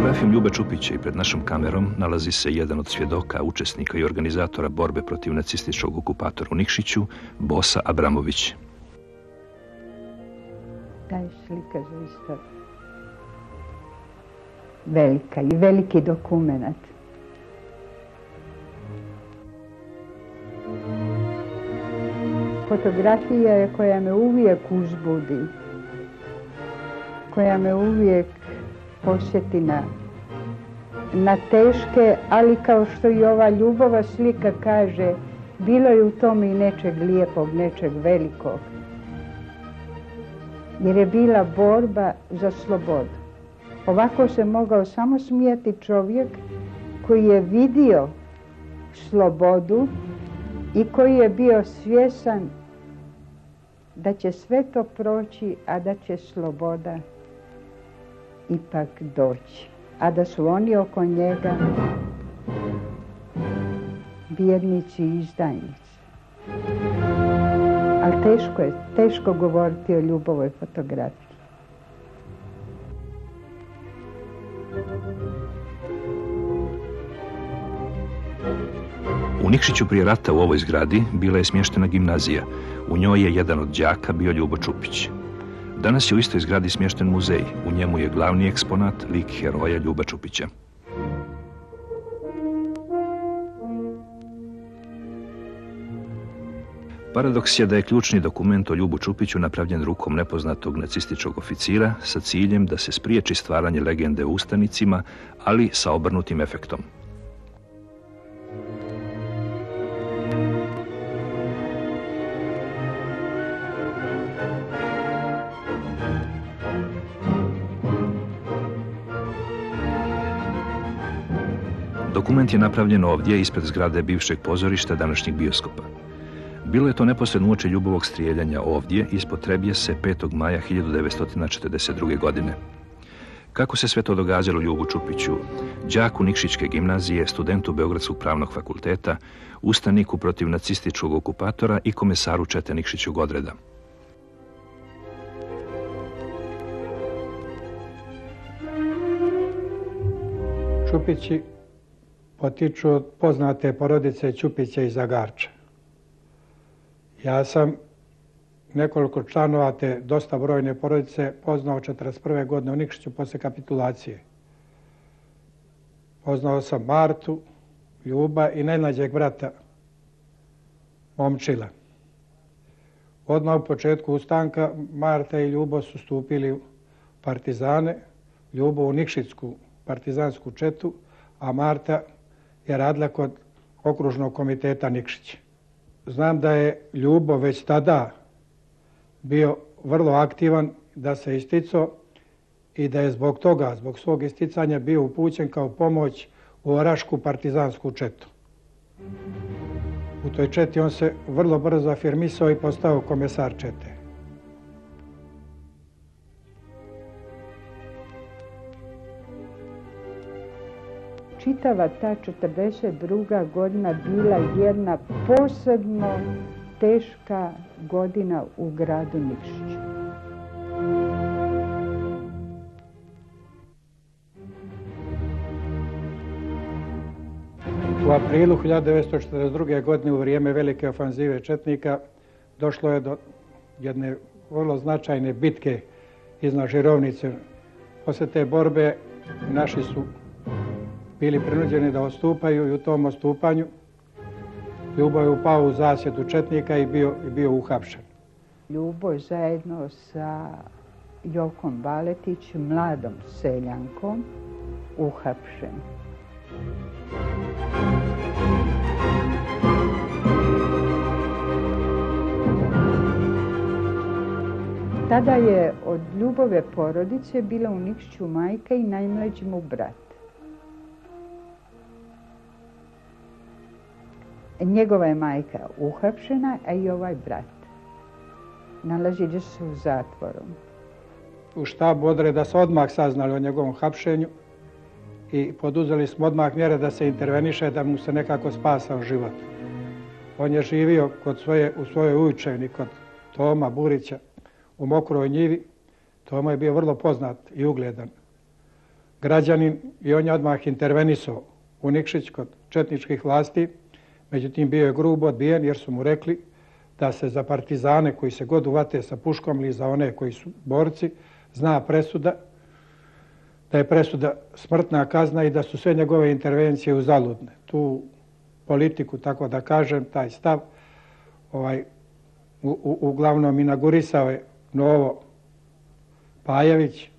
fotografijom Ljube Čupića i pred našom kamerom nalazi se jedan od svjedoka, učesnika i organizatora borbe protiv nacističkog okupatora u Nikšiću, Bosa Abramović. Ta je slika zaista velika i veliki dokument. Fotografija je koja me uvijek uzbudi, koja me uvijek posjeti na teške, ali kao što i ova Ljubova slika kaže, bilo je u tome i nečeg lijepog, nečeg velikog. Jer je bila borba za slobodu. Ovako se mogao samo smijati čovjek koji je vidio slobodu i koji je bio svjesan da će sve to proći, a da će sloboda ipak doći. A da su oni oko njega vjernici i izdajnici. Ali teško govoriti o Ljubovoj fotografiji. U Nikšiću prije rata u ovoj zgradi bila je smještena gimnazija. U njoj je jedan od đaka bio Ljubo Čupić. Danas je u istoj zgradi smješten muzej. U njemu je glavni eksponat lik heroja Ljuba Čupića. Paradoks je da je ključni dokument o Ljubu Čupiću napravljen rukom nepoznatog nacističkog oficira sa ciljem da se spriječi stvaranje legende o ustanicima, ali sa obrnutim efektom. Dokument je napravljen ovdje ispred zgrade bivšeg pozorišta, današnjeg bioskopa. Bilo je to neposredno uoči Ljubovog strijeljanja ovdje ispod Trebjese 5. maja 1942. godine. Kako se sve to događalo Ljubu Čupiću, đaku Nikšićke gimnazije, studentu Beogradskog pravnog fakulteta, ustaniku protiv nacističkog okupatora i komesaru čete Nikšićog odreda? Čupići potiču od poznate porodice Ćupića iz Zagarča. Ja sam nekoliko članova te dosta brojne porodice poznao 1941. godine u Nikšiću poslije kapitulacije. Poznao sam Martu, Ljuba i najmlađeg brata Momčila. Odmah u početku ustanka Marta i Ljubo su stupili u partizane, Ljubo u Nikšićsku partizansku četu, a Marta je radila kod okružnog komiteta Nikšić. Znam da je Ljubo već tada bio vrlo aktivan, da se isticao i da je zbog toga, zbog svog isticanja bio upućen kao pomoć u Orašku partizansku četu. U toj četi on se vrlo brzo afirmisao i postao komesar čete. Čitava ta 1942. godina bila jedna posebno teška godina u gradu Nikšiću. U aprilu 1942. godine u vrijeme velike ofanzive četnika došlo je do jedne vrlo značajne bitke iznad Žirovnice. Poslije te borbe naši su bili prinuđeni da odstupaju i u tom odstupanju Ljubo je upao u zasjedu četnika i bio uhapšen. Ljubo je zajedno sa Jokom Baletićem, mladom seljankom, uhapšen. Tada je od Ljubove porodice bila u Nikšiću majka i najmlađi mu brat. Njegova je majka uhapšena, a i ovaj brat. Nalazili su u zatvoru. U štabu odreda su odmah saznali o njegovom hapšenju i poduzeli smo odmah mjere da se interveniše, da mu se nekako spasao život. On je živio u svojoj ujčevini kod Toma Burića u Mokroj njivi. Toma je bio vrlo poznat i ugledan građanin i on je odmah intervenisao u Nikšić kod četničkih vlasti. Međutim, bio je grubo odbijen jer su mu rekli da se za partizane koji se god uvate sa puškom ili za one koji su borci zna presuda, da je presuda smrtna kazna i da su sve njegove intervencije uzaludne. Tu politiku, tako da kažem, taj stav uglavnom inaugurisao je Novo Pajević,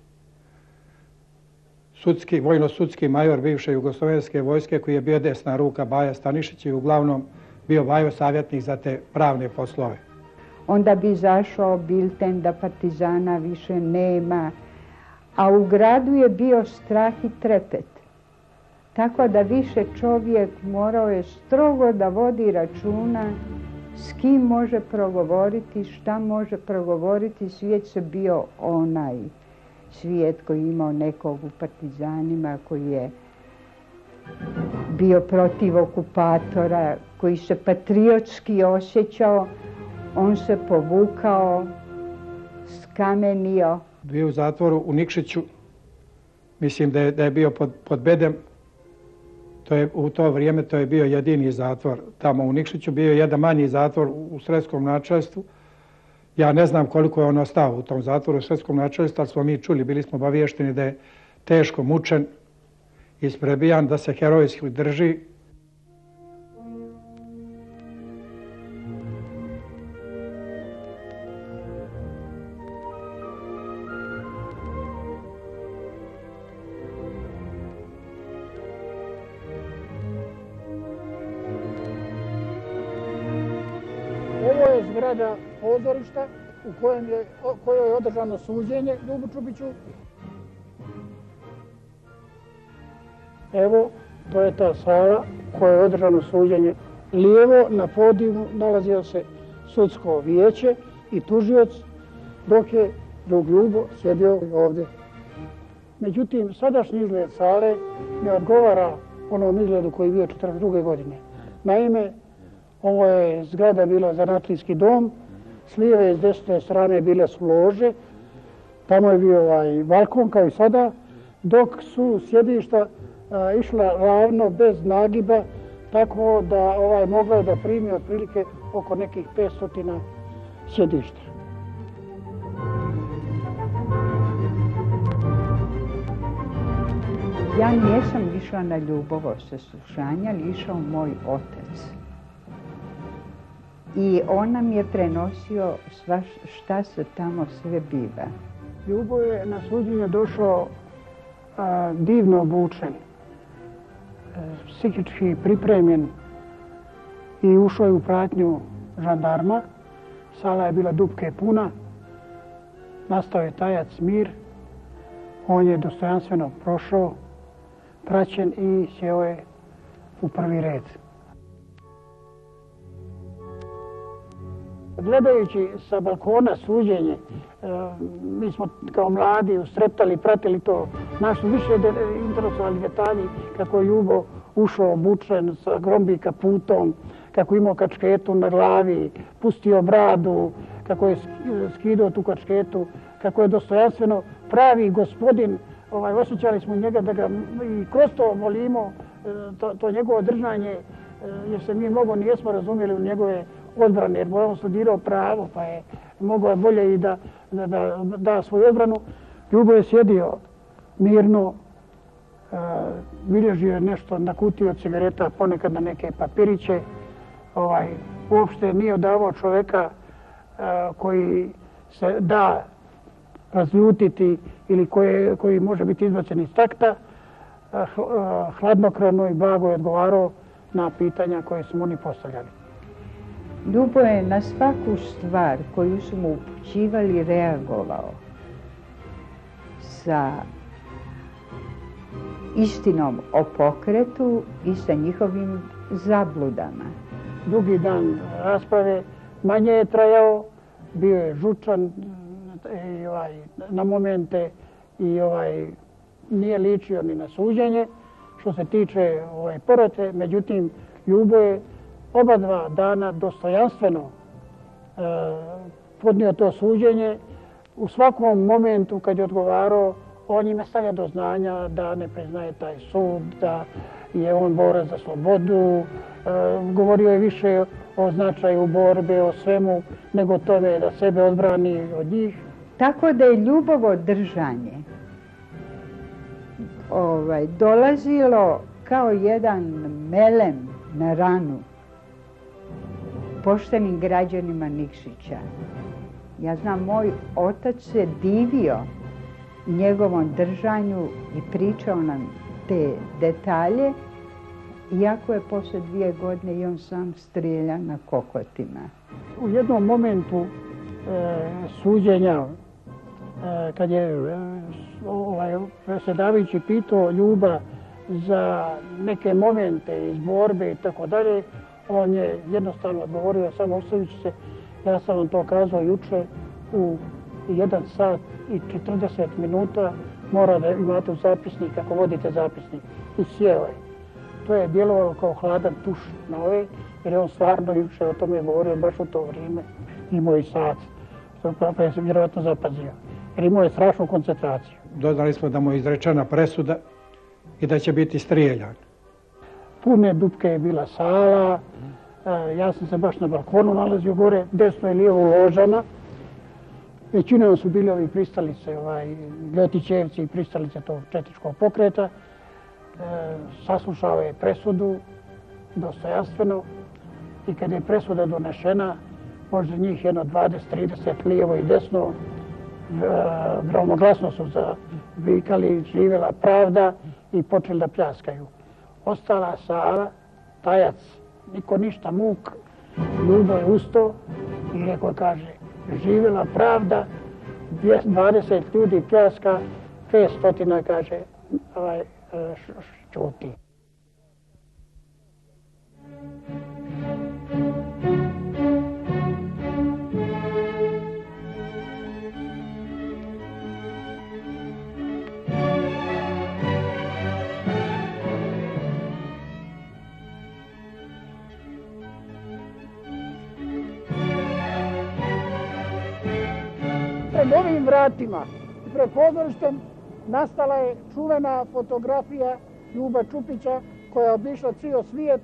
vojno-sudski major bivše jugoslovenske vojske koji je bio desna ruka Baja Stanišića i uglavnom bio Bajo savjetnik za te pravne poslove. Onda bi izašao bilten da partizana više nema, a u gradu je bio strah i trepet. Tako da više čovjek morao je strogo da vodi računa s kim može progovoriti, šta može progovoriti. Svijet se bio onaj svijet koji je imao nekog u partizanima, koji je bio protiv okupatora, koji se patriotski osjećao. On se povukao, skamenio. Bio u zatvoru u Nikšiću, mislim da je bio pod bedem. U to vrijeme to je bio jedini zatvor tamo u Nikšiću. Bio je jedan manji zatvor u Sremskom načelstvu. Ja ne znam koliko je on ostao u tom zatvoru u Sremskom načelstvu, ali smo mi čuli, bili smo obavješteni da je teško mučen, isprebijan, da se herojski drži. Ovo je zgrada pozorišta u kojoj je održano suđenje Ljubu Čupiću. Evo, to je ta sala u kojoj je održano suđenje. Lijevo na podijumu nalazio se sudsko vijeće i tužioc, dok je drug Ljubo sjedio ovdje. Međutim, sadašnji izgled sale ne odgovara onom izgledu koji je bio 1942. godine. Naime, ovo je zgrada bila zanatlijski dom, s lijeve i s desne strane bile su lože, tamo je bio balkon kao i sada, dok su sjedišta išla ravno bez nagiba, tako da mogla je da primi otprilike oko nekih 500 sjedišta. Ja nisam išla na Ljubovo saslušanje, ali išao moj otac. I on nam je prenosio šta se tamo sve biva. Ljubo je na suđenje došao divno obučen, psihički pripremljen i ušao je u pratnju žandarma. Sala je bila dupke puna, nastao je tajac mir, on je dostojanstveno prošao, praćen i sjeo je u prvi red. Gledajući sa balkona suđenje, mi smo kao mladi ustreptali, pratili to. Nas su više interesovali detalji kako je Ljubo ušao obučen sa grombi kaputom, kako je imao kačketu na glavi, pustio bradu, kako je skidao tu kačketu, kako je dostojanstveno pravi gospodin. Osjećali smo njega da ga i kroz to volimo, to njegovo držanje, jer se mi mnogo nijesmo razumjeli u njegove odbrane, jer on studirao pravo, pa je mogao bolje i da svoju odbranu. Ljubo je sjedio mirno, bilježio je nešto na kutiju od cigareta, ponekad na neke papiriće. Uopšte nije odavao čovjeka koji se da razljutiti ili koji može biti izbačen iz takta. Hladnokrvno i blago je odgovarao na pitanja koje su mu oni postavljali. Ljubo je na svaku stvar koju su mu upućivali reagovao sa istinom o pokretu i sa njihovim zabludama. Drugi dan rasprave manje je trajao, bio je žučan na momente i nije ličio ni na suđenje što se tiče porote. Međutim, Ljubo je oba dva dana dostojanstveno podnio to suđenje. U svakom momentu kad je odgovarao, On njima stavlja do znanja da ne priznaje taj sud, da je on borac za slobodu. Govorio je više o značaju borbe, o svemu, nego tome da sebe odbrani od njih. Tako da je Ljubovo držanje dolazilo kao jedan melem na ranu poštenim građanima Nikšića. Ja znam, moj otac se divio njegovom držanju i pričao nam te detalje, iako je posle 2 godine i on sam strijeljan na kokotima. U jednom momentu suđenja, kad je predsjedavajući pitao Ljuba za neke momente iz borbe i tako dalje, on je jednostavno odgovorio, samo ostavit ću se, ja sam vam to kazao juče, u 1 sat i 40 minuta mora da imate u zapisnik, ako vodite zapisnik. I sjeo je. To je djelovalo kao hladan tuš na ove, jer je on stvarno juče o tome govorio baš u to vrijeme. Imao i sat, pa je se vjerojatno zapazio. Jer imao je strašnu koncentraciju. Doznali smo da mu je izrečena presuda i da će biti strijeljan. Pune dupke je bila sala, ja sam se baš na balkonu nalazio gore, desno i lijevo ložana. Većinom su bili ovi pristalice, Ljotićevci i pristalice tog četničkog pokreta. Saslušao je presudu dostojanstveno i kad je presuda donešena, možda njih jedno 20-30 lijevo i desno, glavnoglasno su zavikali živjela pravda i počeli da pljaskaju. Ostala sala, tajac, niko ništa, muk, Ljubo je ustao i rekao, kaže, živjela pravda, 20 ljudi pljaska, 500 kaže, čuti. Pred ovim vratima i pred pozorištem nastala je čuvena fotografija Ljuba Čupića koja je obišla cijel svijet.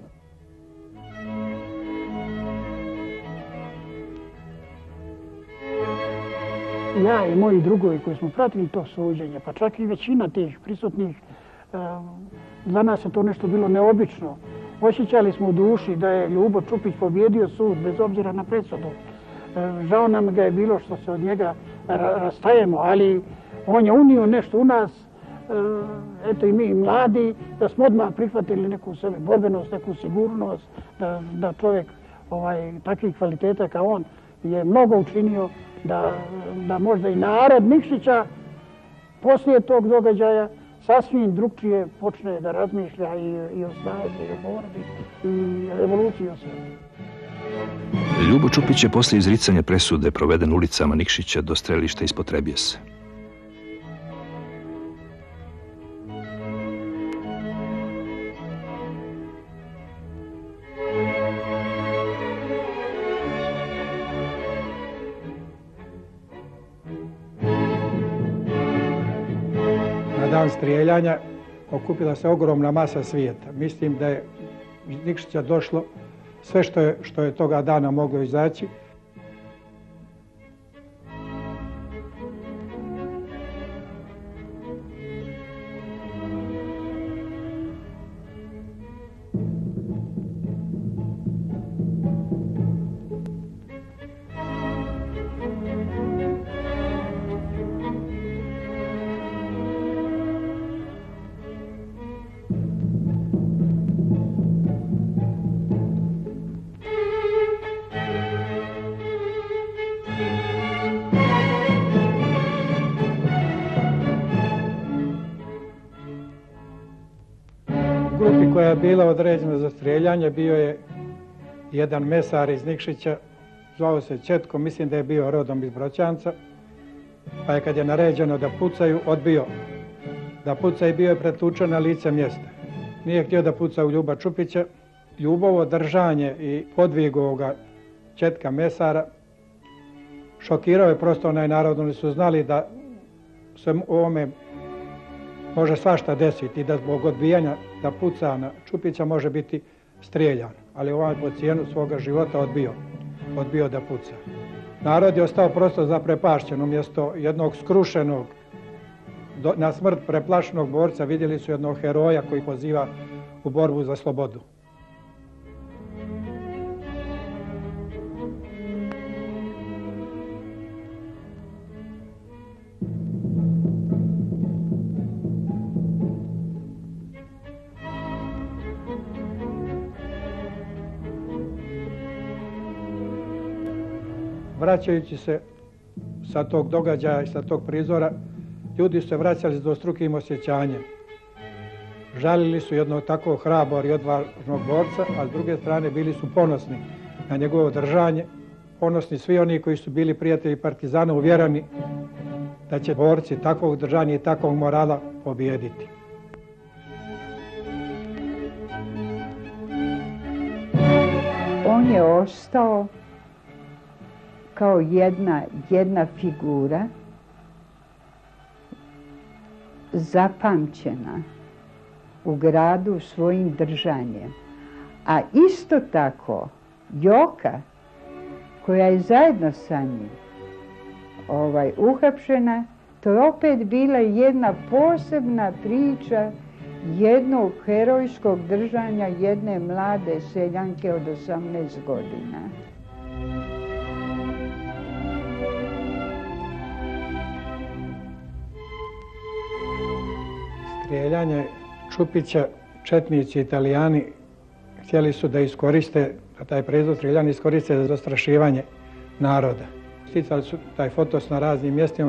Ja i moji drugovi koji smo pratili to suđenje, pa čak i većina tih prisutnih, za nas je to nešto bilo neobično. Osjećali smo u duši da je Ljubo Čupić pobjedio sud bez obzira na presudu. Žao nam ga je bilo što se od njega rastajemo, ali on je unio nešto u nas, eto i mi mladi, da smo odmah prihvatili neku u sebi borbenost, neku sigurnost, da čovjek takvih kvaliteta kao on je mnogo učinio, da možda i narod Nikšića poslije tog događaja sasvim drugčije počne da razmišlja i o snazi, i o borbi, i evoluciji o svijetu. Ljubo Čupić je posle izricanja presude proveden ulicama Nikšića do strelišta ispod Trebjesa. Na dan strijeljanja okupila se ogromna masa svijeta. Mislim da je iz Nikšića došlo sve što je toga dana moglo izaći. Grupi koja je bila određena za strijeljanje bio je jedan mesar iz Nikšića, zvao se Četko, mislim da je bio rodom iz Broćanca, pa je kad je naređeno da pucaju, odbio da puca i bio je pretučen na lice mjesta. Nije htio da puca u Ljuba Čupića. Ljubovo držanje i podvig ovoga Četka mesara šokirao je prosto onaj narod. Oni su znali da se u ovome može svašta desiti i da zbog odbijanja da puca na Čupića može biti strijeljan. Ali ovaj po cijenu svoga života odbio da puca. Narod je ostao prosto zaprepašćen. Umjesto jednog skrušenog, na smrt preplašenog borca vidjeli su jednog heroja koji poziva u borbu za slobodu. Vraćajući se sa tog događaja i sa tog prizora, ljudi su se vraćali s dvostrukim osjećanjem. Žalili su jednog tako hrabar i odvažnog borca, a s druge strane bili su ponosni na njegovo držanje, ponosni svi oni koji su bili prijatelji partizana, uvjereni da će borci takvog držanja i takvog morala pobijediti. On je ostao kao jedna figura zapamćena u gradu svojim držanjem. A isto tako Joka, koja je zajedno sa njim uhapšena, to je opet bila jedna posebna priča jednog herojskog držanja jedne mlade seljanke od 18 godina. Strijeljanje Čupića, četnici Italijani htjeli su da iskoriste, da taj prizor strijeljanja iskoriste za zastrašivanje naroda. Sticali su taj fotos na raznim mjestima.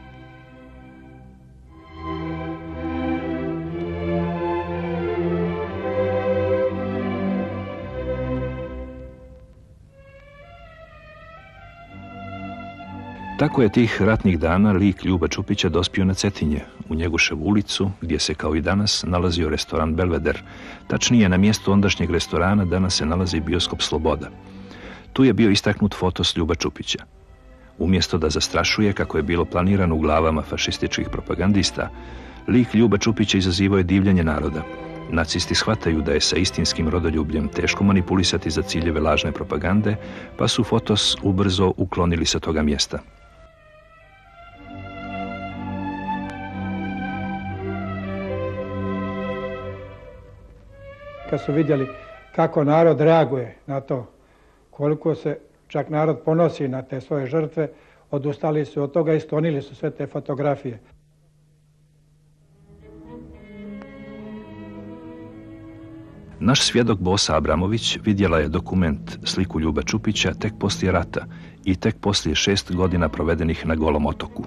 Tako je tih ratnih dana lik Ljube Čupića dospio na Cetinje, u Njeguševu ulicu, gdje se kao i danas nalazio restoran Belveder. Tačnije, na mjestu ondašnjeg restorana danas se nalazi bioskop Sloboda. Tu je bio istaknut fotos Ljube Čupića. Umjesto da zastrašuje, kako je bilo planirano u glavama fašističkih propagandista, lik Ljube Čupića izazivao je divljenje naroda. Nacisti shvataju da je sa istinskim rodoljubljem teško manipulisati za ciljeve lažne propagande, pa su fotos ubrzo uklonili sa toga mjesta. Kad su vidjeli kako narod reaguje na to, koliko se čak narod ponosi na te svoje žrtve, odustali su od toga i sklonili su sve te fotografije. Naš svjedok Bosa Abramović vidjela je dokument sliku Ljube Čupića tek poslije rata i tek poslije 6 godina provedenih na Golom otoku.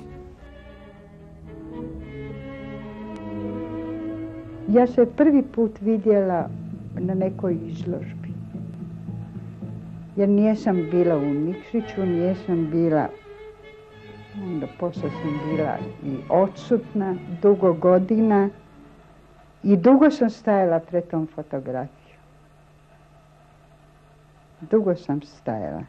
Ja se prvi put vidjela na nekoj izložbi. Jer nisam bila u Nikšiću, nisam bila, onda poslije sam bila i odsutna dugo godina i dugo sam stajala pred tom fotografijom. Dugo sam stajala.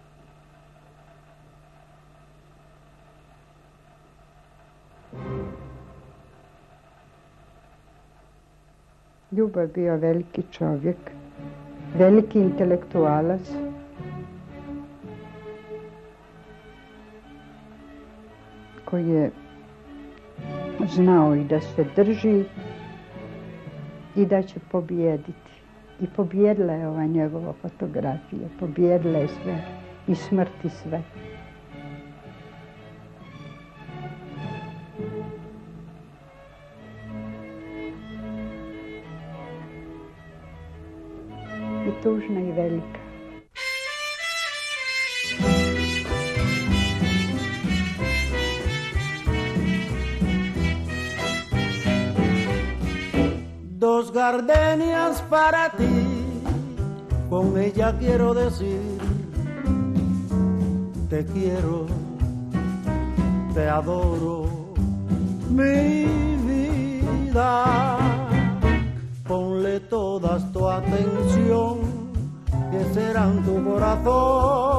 Ljubo je bio veliki čovjek, veliki intelektualac. Koji je znao i da se drži i da će pobijediti. I pobijedila je ova njegova fotografija, pobijedila je sve i smrt i sve. I tužna i velika. Dos gardenias para ti, con ella quiero decir, te quiero, te adoro, mi vida. Ponle toda tu atención, que serán tu corazón